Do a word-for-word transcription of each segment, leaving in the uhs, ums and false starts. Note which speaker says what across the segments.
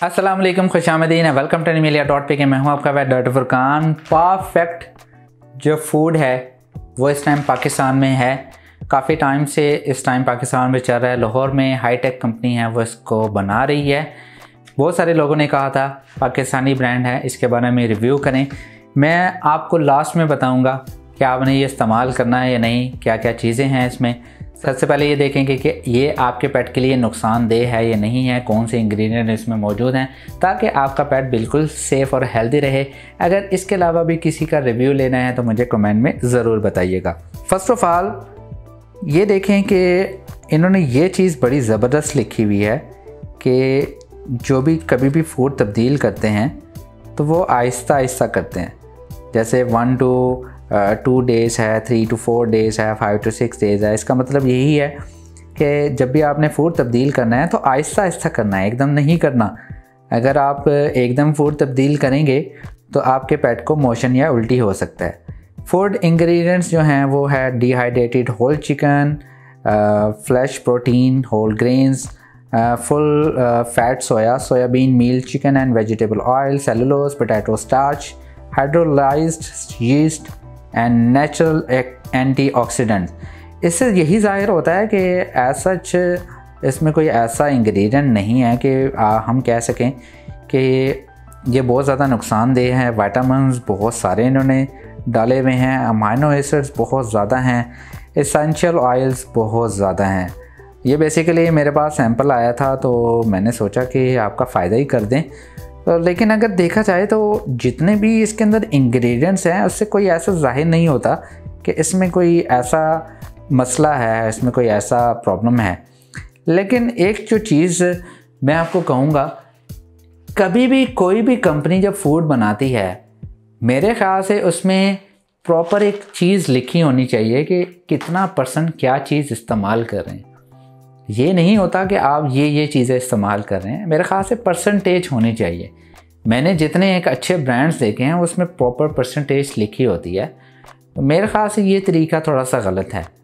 Speaker 1: अस्सलाम वालेकुम, खुशामदीन है। वेलकम टू एनिमिलिया डॉट पे के मैं हूँ आपका वैद डॉक्टर फुरकान। परफेक्ट जो फूड है वो इस टाइम पाकिस्तान में है, काफ़ी टाइम से इस टाइम पाकिस्तान में चल रहा है। लाहौर में हाईटेक कंपनी है वो इसको बना रही है। बहुत सारे लोगों ने कहा था पाकिस्तानी ब्रांड है, इसके बारे में रिव्यू करें। मैं आपको लास्ट में बताऊँगा कि आपने ये इस्तेमाल करना है या नहीं, क्या क्या चीज़ें हैं इसमें। सबसे पहले ये देखेंगे कि ये आपके पेट के लिए नुकसानदेह है या नहीं है, कौन से इंग्रेडिएंट इसमें मौजूद हैं, ताकि आपका पेट बिल्कुल सेफ़ और हेल्दी रहे। अगर इसके अलावा भी किसी का रिव्यू लेना है तो मुझे कमेंट में ज़रूर बताइएगा। फ़र्स्ट ऑफ़ ऑल ये देखें कि इन्होंने ये चीज़ बड़ी ज़बरदस्त लिखी हुई है कि जो भी कभी भी फूड तब्दील करते हैं तो वो आहिस्ता आहिस्ता करते हैं। जैसे वन टू टू डेज़ है, थ्री टू फोर डेज़ है, फाइव टू सिक्स डेज़ है। इसका मतलब यही है कि जब भी आपने फूड तब्दील करना है तो आहिस्ता आहिस्ता करना है, एकदम नहीं करना। अगर आप एकदम फूड तब्दील करेंगे तो आपके पेट को मोशन या उल्टी हो सकता है। फूड इंग्रेडिएंट्स जो हैं वो है dehydrated whole chicken, flesh protein, whole grains, full fat soya, soyabean meal, chicken and vegetable oil, cellulose, potato starch, hydrolysed yeast and natural antioxidant. इससे यही ज़ाहिर होता है कि एज सच इसमें कोई ऐसा इंग्रेडिएंट नहीं है कि आ, हम कह सकें कि ये बहुत ज़्यादा नुकसानदेह है। विटामिन्स बहुत सारे इन्होंने डाले हुए हैं, अमाइनो एसिड्स बहुत ज़्यादा हैं, एसेंशियल ऑयल्स बहुत ज़्यादा हैं। ये बेसिकली मेरे पास सैंपल आया था तो मैंने सोचा कि आपका फ़ायदा ही कर दें। तो लेकिन अगर देखा जाए तो जितने भी इसके अंदर इंग्रेडिएंट्स हैं उससे कोई ऐसा जाहिर नहीं होता कि इसमें कोई ऐसा मसला है, इसमें कोई ऐसा प्रॉब्लम है। लेकिन एक जो चीज़ मैं आपको कहूँगा, कभी भी कोई भी कंपनी जब फूड बनाती है, मेरे ख़्याल से उसमें प्रॉपर एक चीज़ लिखी होनी चाहिए कि कितना परसेंट क्या चीज़ इस्तेमाल कर रहे हैं। ये नहीं होता कि आप ये ये चीज़ें इस्तेमाल कर रहे हैं, मेरे ख़्याल से परसेंटेज होनी चाहिए। मैंने जितने एक अच्छे ब्रांड्स देखे हैं उसमें प्रॉपर परसेंटेज लिखी होती है, तो मेरे ख़्याल से ये तरीका थोड़ा सा गलत है।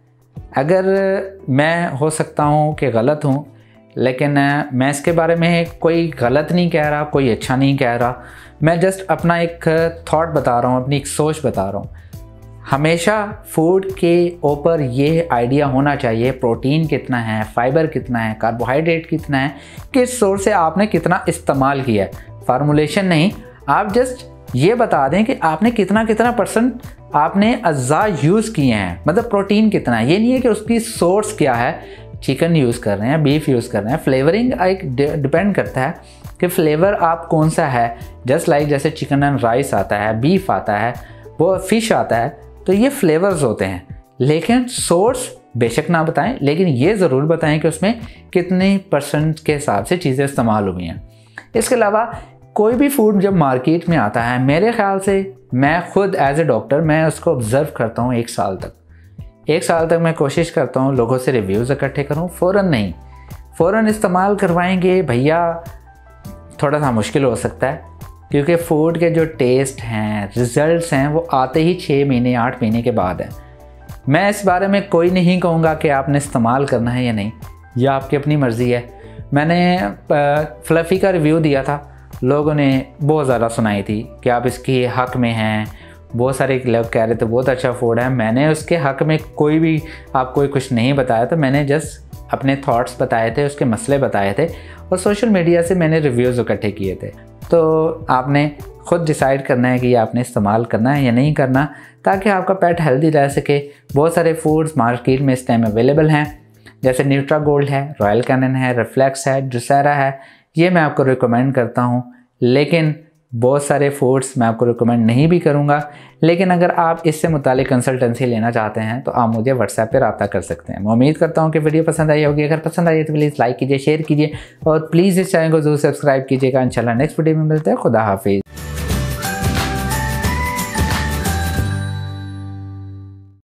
Speaker 1: अगर मैं हो सकता हूँ कि गलत हूँ, लेकिन मैं इसके बारे में कोई गलत नहीं कह रहा, कोई अच्छा नहीं कह रहा। मैं जस्ट अपना एक थॉट बता रहा हूँ, अपनी एक सोच बता रहा हूँ। हमेशा फूड के ऊपर ये आइडिया होना चाहिए प्रोटीन कितना है, फाइबर कितना है, कार्बोहाइड्रेट कितना है, किस सोर्स से आपने कितना इस्तेमाल किया है। फार्मूलेशन नहीं, आप जस्ट ये बता दें कि आपने कितना कितना परसेंट आपने अज़ा यूज़ किए हैं, मतलब प्रोटीन कितना है। ये नहीं है कि उसकी सोर्स क्या है, चिकन यूज़ कर रहे हैं, बीफ यूज़ कर रहे हैं। फ्लेवरिंग एक डिपेंड करता है कि फ्लेवर आप कौन सा है। जस्ट लाइक जैसे चिकन एंड राइस आता है, बीफ आता है, वो फिश आता है, तो ये फ्लेवर्स होते हैं। लेकिन सोर्स बेशक ना बताएं, लेकिन ये ज़रूर बताएं कि उसमें कितने परसेंट के हिसाब से चीज़ें इस्तेमाल हुई हैं। इसके अलावा कोई भी फूड जब मार्केट में आता है, मेरे ख़्याल से मैं खुद एज ए डॉक्टर मैं उसको ऑब्ज़र्व करता हूँ एक साल तक। एक साल तक मैं कोशिश करता हूँ लोगों से रिव्यूज़ इकट्ठे करूँ। फ़ौरन नहीं, फ़ौरन इस्तेमाल करवाएंगे भैया थोड़ा सा मुश्किल हो सकता है, क्योंकि फ़ूड के जो टेस्ट हैं, रिज़ल्ट्स हैं, वो आते ही छः महीने आठ महीने के बाद है। मैं इस बारे में कोई नहीं कहूँगा कि आपने इस्तेमाल करना है या नहीं, यह आपकी अपनी मर्ज़ी है। मैंने फ्लफ़ी का रिव्यू दिया था, लोगों ने बहुत ज़्यादा सुनाई थी कि आप इसके हक़ में हैं। बहुत सारे लोग कह रहे थे बहुत अच्छा फूड है। मैंने उसके हक़ में कोई भी आपको कुछ नहीं बताया था, मैंने जस्ट अपने थॉट्स बताए थे, उसके मसले बताए थे और सोशल मीडिया से मैंने रिव्यूज़ इकट्ठे किए थे। तो आपने ख़ुद डिसाइड करना है कि ये आपने इस्तेमाल करना है या नहीं करना, ताकि आपका पेट हेल्दी रह सके। बहुत सारे फूड्स मार्केट में इस टाइम अवेलेबल हैं, जैसे न्यूट्रागोल्ड है, रॉयल कैनन है, रिफ्लेक्स है, ड्रोसेरा है, ये मैं आपको रिकमेंड करता हूँ। लेकिन बहुत सारे फूड्स मैं आपको रिकमेंड नहीं भी करूँगा। लेकिन अगर आप इससे मुतालिक कंसल्टेंसी लेना चाहते हैं तो आप मुझे व्हाट्सएप पे रब्ता कर सकते हैं। मैं उम्मीद करता हूँ कि वीडियो पसंद आई होगी। अगर पसंद आई तो प्लीज़ लाइक कीजिए, शेयर कीजिए और प्लीज़ इस चैनल को जरूर सब्सक्राइब कीजिएगा। इंशाल्लाह नेक्स्ट वीडियो में मिलते हैं। खुदा हाफिज़।